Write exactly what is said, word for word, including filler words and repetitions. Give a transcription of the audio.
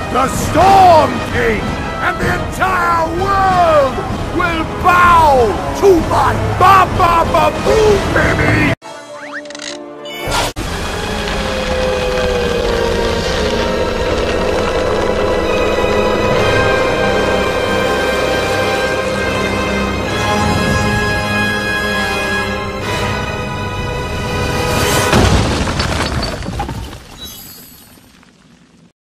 The Storm King and the entire world will bow to my ba-ba-ba-boom, baby!